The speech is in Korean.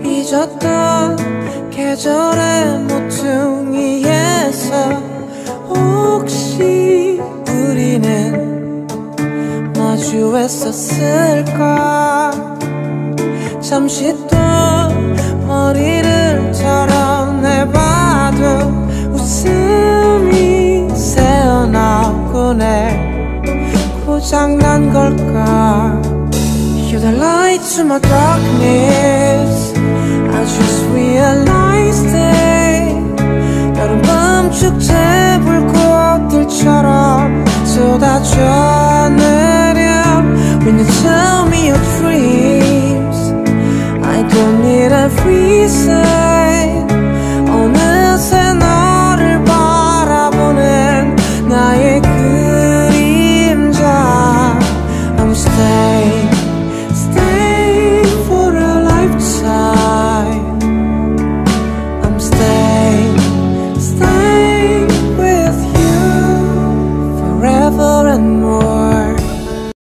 잊었던 계절의 모퉁이에서 혹시 우리는 마주했었을까. 잠시 또 머리를 털어내봐도 웃음이 새어나오곤 해. 고장난 걸까. You're the light to my darkness. I just realized it. 여름밤 축제 불꽃들처럼 쏟아져 내려. When you tell me your dreams, I don't need a reason.